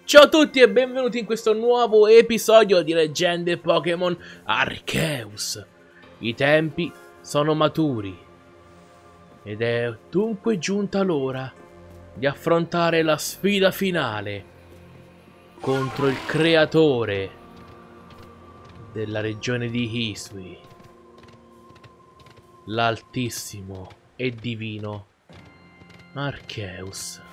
Ciao a tutti e benvenuti in questo nuovo episodio di Leggende Pokémon Arceus. I tempi sono maturi ed è dunque giunta l'ora di affrontare la sfida finale contro il creatore della regione di Hisui, l'altissimo e divino Arceus.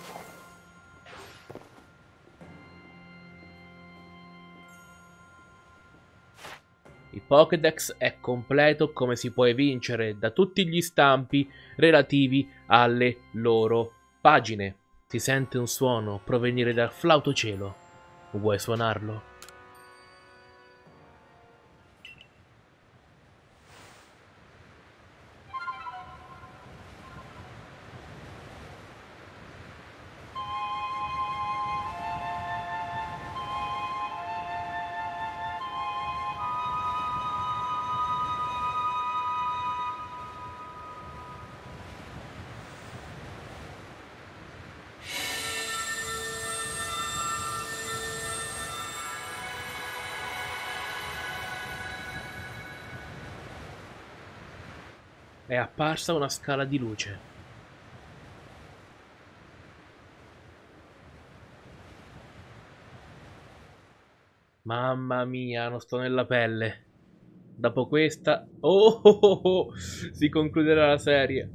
Il Pokédex è completo, come si può evincere da tutti gli stampi relativi alle loro pagine. Si sente un suono provenire dal flauto cielo. Vuoi suonarlo? È apparsa una scala di luce. Mamma mia, non sto nella pelle. Dopo questa... Oh, si concluderà la serie.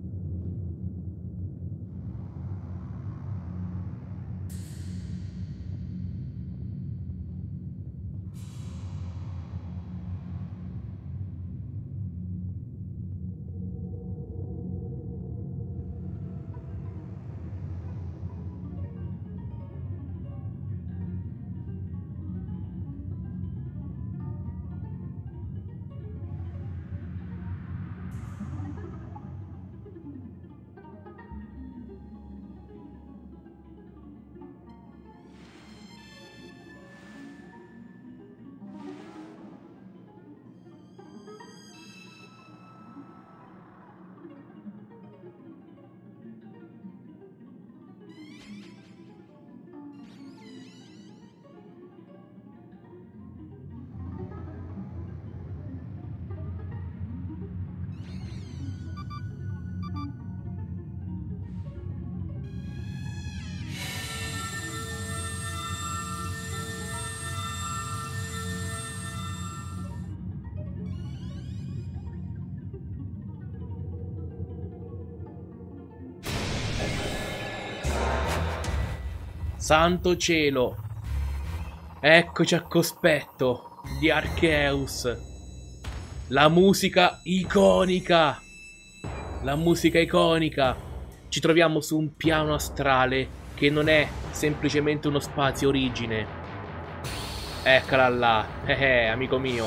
Santo cielo! Eccoci al cospetto di Arceus. La musica iconica! La musica iconica! Ci troviamo su un piano astrale che non è semplicemente uno spazio origine. Eccola là! Amico mio!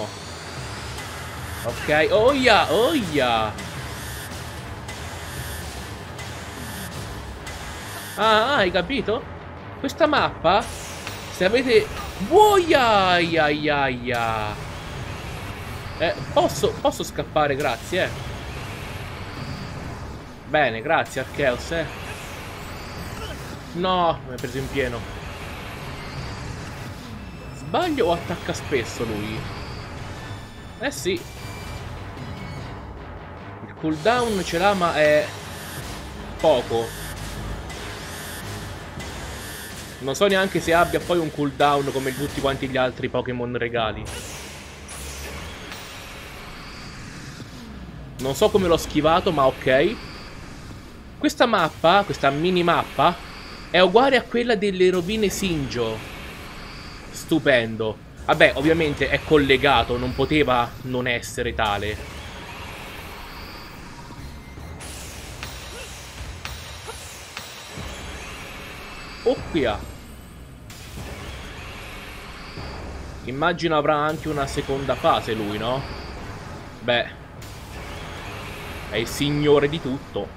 Ok, oia! Oia! Ah, hai capito? Questa mappa, se avete... Woiaiaiaia! Posso scappare, grazie, Bene, grazie, Arceus, No, mi ha preso in pieno. Sbaglio o attacca spesso lui? Eh sì. Il cooldown ce l'ha, ma è... poco. Non so neanche se abbia poi un cooldown come tutti quanti gli altri Pokémon regali. Non so come l'ho schivato, ma ok. Questa mappa, questa minimappa, è uguale a quella delle rovine Sinjo. Stupendo. Vabbè, ovviamente è collegato, non poteva non essere tale. Oh, qui. Immagino avrà anche una seconda fase lui, no? Beh, è il signore di tutto.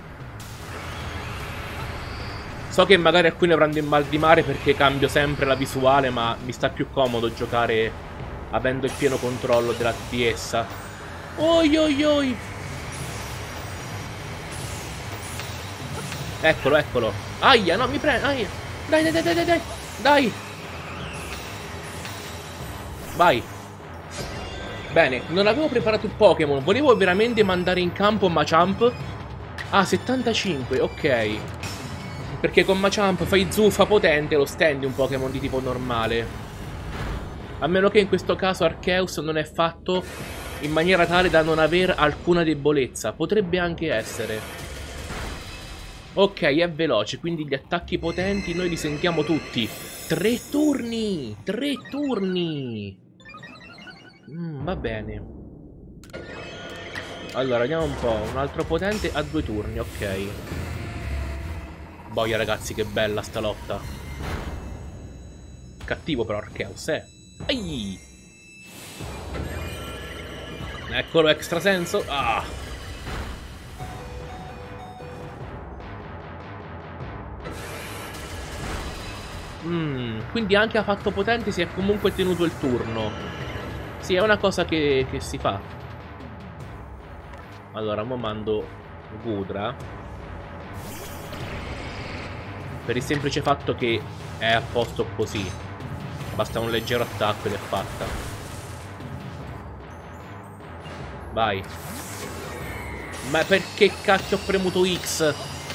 So che magari alcuni avranno il mal di mare perché cambio sempre la visuale, ma mi sta più comodo giocare avendo il pieno controllo di essa. Oi oi oi! Eccolo, eccolo. Aia, no, mi prende. Aia. Dai, dai, dai, dai, dai. Dai. Vai. Bene, non avevo preparato il Pokémon. Volevo veramente mandare in campo Machamp. Ah, 75, ok. Perché con Machamp fai zuffa potente, lo stendi un Pokémon di tipo normale. A meno che in questo caso Arceus non è fatto in maniera tale da non avere alcuna debolezza. Potrebbe anche essere. Ok, è veloce, quindi gli attacchi potenti noi li sentiamo tutti. 3 turni! 3 turni! Va bene. Allora, vediamo un po'. Un altro potente a 2 turni, ok. Boia, ragazzi, che bella sta lotta. Cattivo però Arceus, Ai! Eccolo, extrasenso. Ah! Quindi anche a fatto potente si è comunque tenuto il turno. Sì, è una cosa che si fa. Allora, mo mando Gudra. Per il semplice fatto che è a posto così. Basta un leggero attacco ed è fatta. Vai. Ma perché cacchio ho premuto X?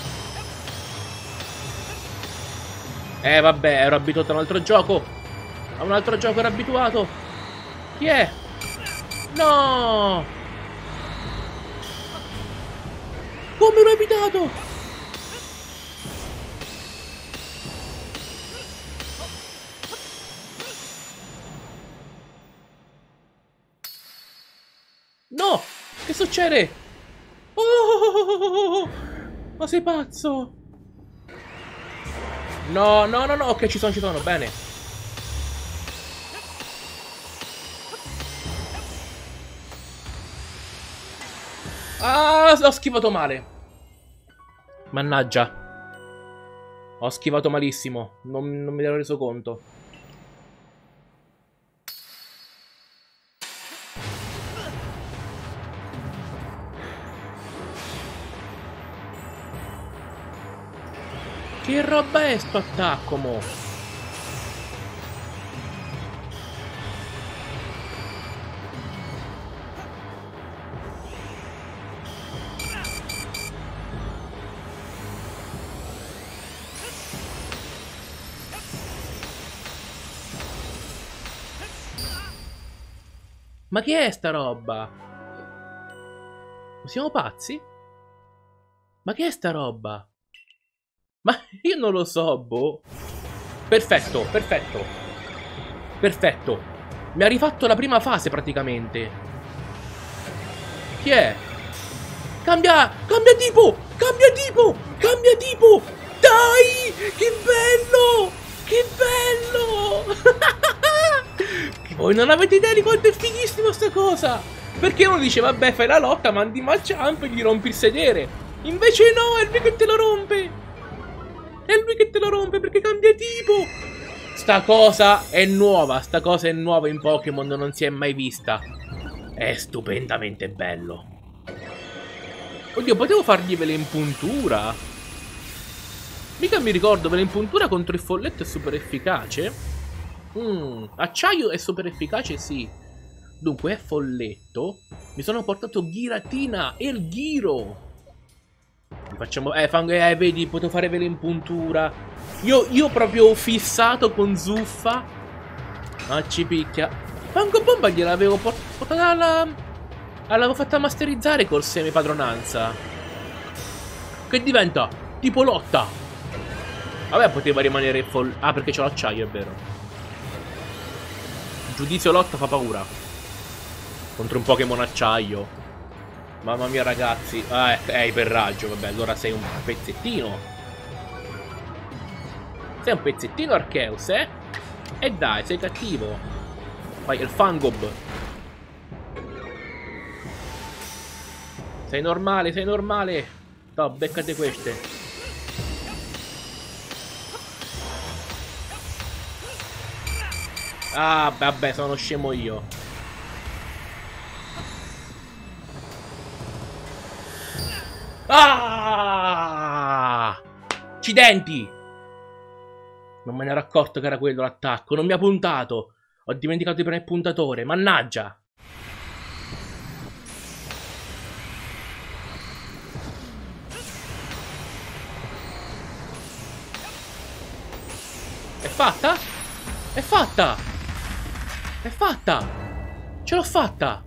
Vabbè, ero abituato a un altro gioco. A un altro gioco ero abituato. Chi è? No! Come ero abituato? No! Che succede? Oh! Ma sei pazzo? No, no, no, no. Ok, ci sono, bene. Ah, ho schivato male. Mannaggia. Ho schivato malissimo. Non mi ero reso conto. Che roba è sto attacco, mo? Ma che è sta roba? Ma siamo pazzi? Ma che è sta roba? Ma io non lo so, boh. Perfetto, perfetto. Perfetto. Mi ha rifatto la prima fase praticamente. Chi è? Cambia tipo! Cambia tipo! Cambia tipo! Dai! Che bello! Che bello! Voi non avete idea di quanto è fighissimo sta cosa! Perché uno dice, vabbè, fai la lotta, mandi Machamp e gli rompi il sedere. Invece no, è lui che te lo rompe! È lui che te lo rompe perché cambia tipo! Sta cosa è nuova in Pokémon, non si è mai vista. È stupendamente bello. Oddio, potevo fargli vele in puntura? Mica mi ricordo, vele in puntura contro il folletto è super efficace? Acciaio è super efficace, sì. Dunque, è folletto. Mi sono portato Giratina e il Giro. Facciamo... vedi, potevo fare vele in puntura. Io proprio fissato con zuffa. Ah, ci picchia. Fango bomba gliel'avevo portata alla... l'avevo fatta masterizzare col semi padronanza. Che diventa tipo lotta. Vabbè, poteva rimanere Ah, perché c'ho l'acciaio, è vero. Giudizio lotta fa paura. Contro un Pokémon acciaio. Mamma mia, ragazzi. Ah, è iperraggio. Vabbè, allora sei un pezzettino. Sei un pezzettino, Arceus, E dai, sei cattivo. Vai, il Fangob. Sei normale, sei normale. No, beccate queste. Ah, vabbè, sono scemo io. Ah! Accidenti! Non me ne ero accorto che era quello l'attacco. Non mi ha puntato. Ho dimenticato di premere il puntatore, mannaggia! È fatta? È fatta! È fatta! Ce l'ho fatta!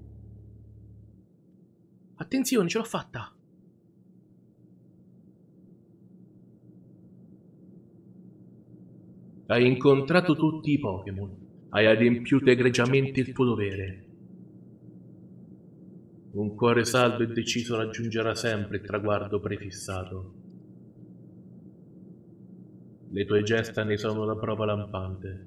Attenzione, ce l'ho fatta! Hai incontrato tutti i Pokémon. Hai adempiuto egregiamente il tuo dovere. Un cuore saldo e deciso raggiungerà sempre il traguardo prefissato. Le tue gesta ne sono la prova lampante.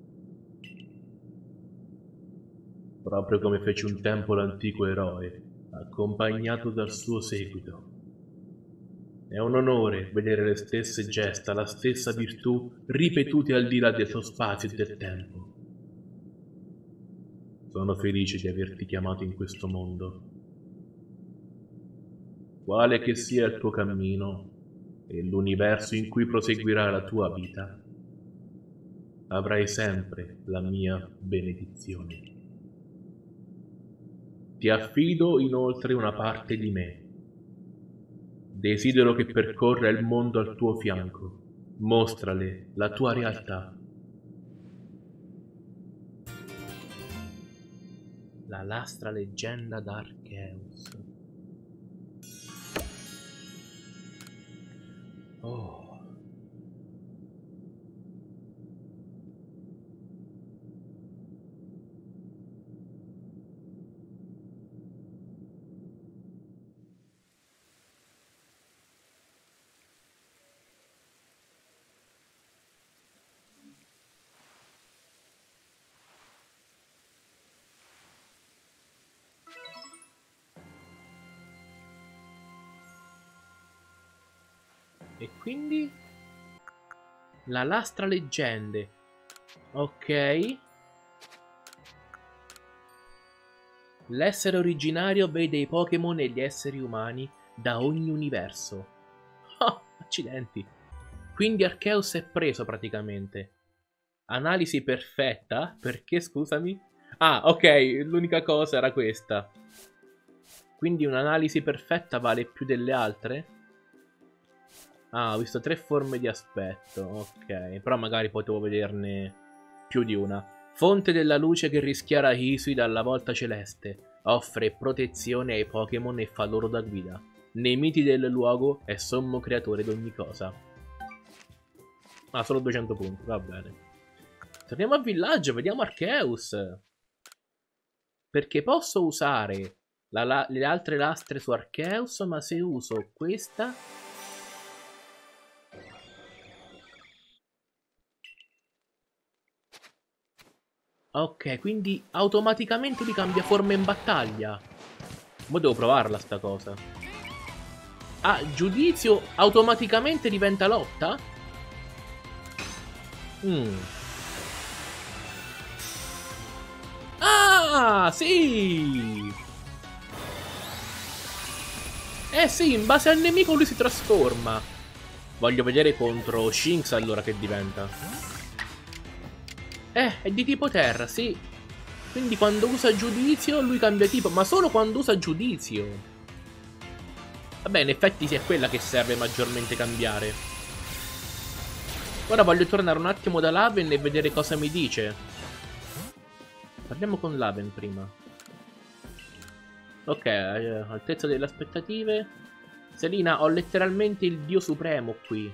Proprio come fece un tempo l'antico eroe, accompagnato dal suo seguito. È un onore vedere le stesse gesta, la stessa virtù ripetute al di là dello spazio e del tempo. Sono felice di averti chiamato in questo mondo. Quale che sia il tuo cammino e l'universo in cui proseguirà la tua vita, avrai sempre la mia benedizione. Ti affido inoltre una parte di me. Desidero che percorra il mondo al tuo fianco. Mostrale la tua realtà. La lastra leggenda d'Arceus. Oh. E quindi la lastra leggende. Ok. L'essere originario vede i Pokémon e gli esseri umani da ogni universo. Oh, accidenti. Quindi Arceus è preso praticamente. Analisi perfetta? Perché, scusami? Ah, ok, l'unica cosa era questa. Quindi un'analisi perfetta vale più delle altre? Ah, ho visto 3 forme di aspetto, ok. Però magari potevo vederne più di una. Fonte della luce che rischiara Hisui dalla volta celeste. Offre protezione ai Pokémon e fa loro da guida. Nei miti del luogo è sommo creatore d'ogni cosa. Ah, solo 200 punti, va bene. Torniamo al villaggio, vediamo Arceus. Perché posso usare le altre lastre su Arceus, ma se uso questa... Ok, quindi automaticamente lui cambia forma in battaglia. Mo' devo provarla sta cosa. Ah, giudizio automaticamente diventa lotta? Ah, sì! Eh sì, in base al nemico lui si trasforma. Voglio vedere contro Shinx allora che diventa. È di tipo terra, sì. Quindi quando usa giudizio lui cambia tipo, ma solo quando usa giudizio. Vabbè, in effetti sì, è quella che serve maggiormente cambiare. Ora voglio tornare un attimo da Laven e vedere cosa mi dice. Parliamo con Laven prima. Ok, altezza delle aspettative. Selina, ho letteralmente il dio supremo qui.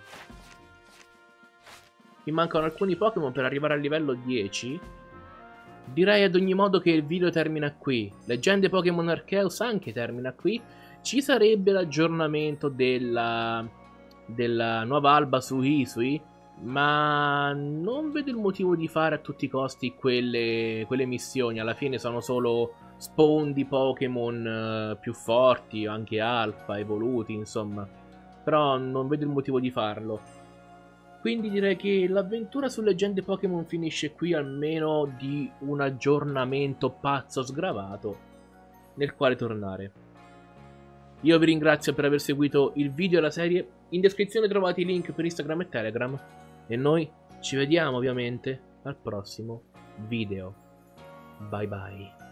Mi mancano alcuni Pokémon per arrivare al livello 10. Direi ad ogni modo che il video termina qui. Leggende Pokémon Arceus anche termina qui. Ci sarebbe l'aggiornamento della nuova alba su Hisui, ma non vedo il motivo di fare a tutti i costi quelle missioni. Alla fine sono solo spawn di Pokémon più forti, anche alfa, evoluti, insomma. Però non vedo il motivo di farlo. Quindi direi che l'avventura su Leggende Pokémon finisce qui, almeno di un aggiornamento pazzo sgravato nel quale tornare. Io vi ringrazio per aver seguito il video e la serie. In descrizione trovate i link per Instagram e Telegram. E noi ci vediamo ovviamente al prossimo video. Bye bye.